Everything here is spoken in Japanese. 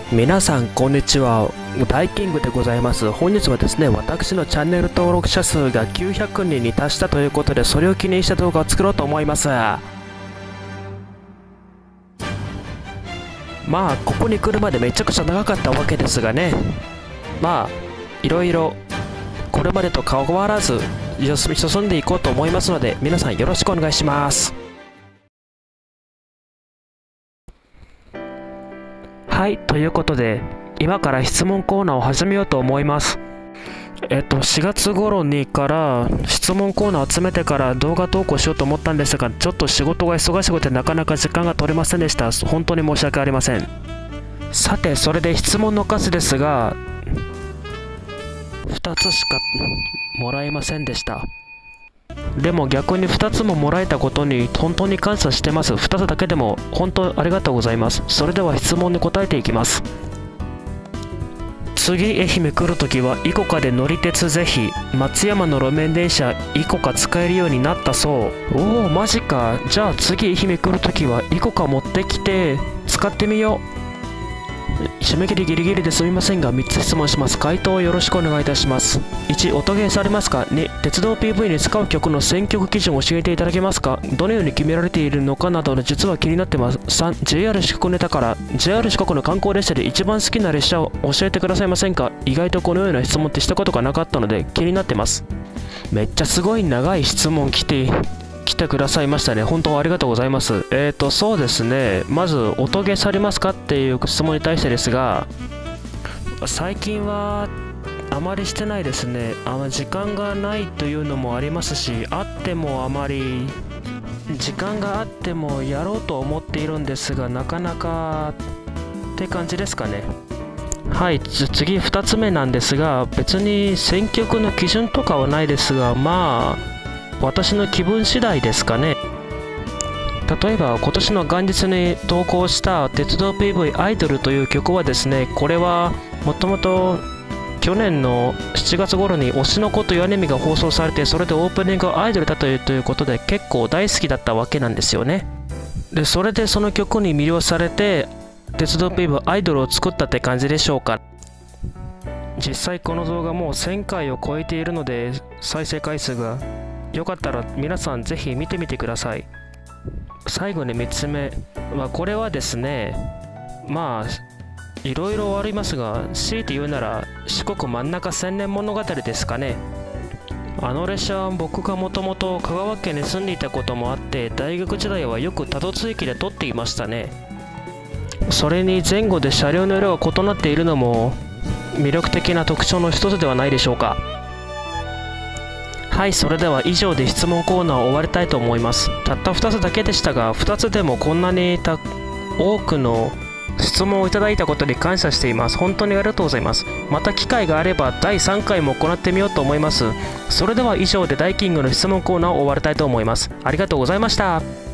皆さんこんにちは、ダイキングでございます。本日はですね、私のチャンネル登録者数が900人に達したということで、それを記念した動画を作ろうと思います。まあここに来るまでめちゃくちゃ長かったわけですがね、まあいろいろこれまでと変わらず進んでいこうと思いますので、皆さんよろしくお願いします。はい、ということで今から質問コーナーを始めようと思います。4月頃にから質問コーナーを集めてから動画投稿しようと思ったんですが、ちょっと仕事が忙しくてなかなか時間が取れませんでした。本当に申し訳ありません。さて、それで質問の数ですが2つしかもらえませんでした。でも逆に2つももらえたことに本当に感謝してます。2つだけでも本当ありがとうございます。それでは質問に答えていきます。次愛媛来るときはイコカで乗り鉄ぜひ。松山の路面電車イコカ使えるようになったそう。おおマジか。じゃあ次愛媛来るときはイコカ持ってきて使ってみよう。締め切りギリギリですみませんが3つ質問します。回答をよろしくお願いいたします。1、音ゲーされますか？ 2、鉄道 PV に使う曲の選曲基準を教えていただけますか？どのように決められているのかなどの実は気になってます。3、JR 四国ネタから JR 四国の観光列車で一番好きな列車を教えてくださいませんか？意外とこのような質問ってしたことがなかったので気になってます。めっちゃすごい長い質問来てくださいましたね。本当ありがとうございます。そうですね、まず音ゲーされますかっていう質問に対してですが、最近はあまりしてないですね。時間がないというのもありますし、あってもあまり時間があってもやろうと思っているんですが、なかなかって感じですかね。はい、次2つ目なんですが、別に選曲の基準とかはないですが、まあ私の気分次第ですかね。例えば今年の元日に投稿した鉄道 PV アイドルという曲はですね、これはもともと去年の7月頃に推しの子というアニメが放送されて、それでオープニングがアイドルだということで結構大好きだったわけなんですよね。でそれでその曲に魅了されて鉄道 PV アイドルを作ったって感じでしょうか。実際この動画もう1000回を超えているので、再生回数がよかったら皆さんぜひ見てみてください。最後に3つ目、これはですね、まあいろいろありますが、強いて言うなら四国真ん中千年物語ですかね。あの列車は僕がもともと香川県に住んでいたこともあって、大学時代はよく多度津駅で撮っていましたね。それに前後で車両の色が異なっているのも魅力的な特徴の一つではないでしょうか。はい、それでは以上で質問コーナーを終わりたいと思います。たった2つだけでしたが、2つでもこんなに多くの質問をいただいたことに感謝しています。本当にありがとうございます。また機会があれば第3回も行ってみようと思います。それでは以上でダイキングの質問コーナーを終わりたいと思います。ありがとうございました。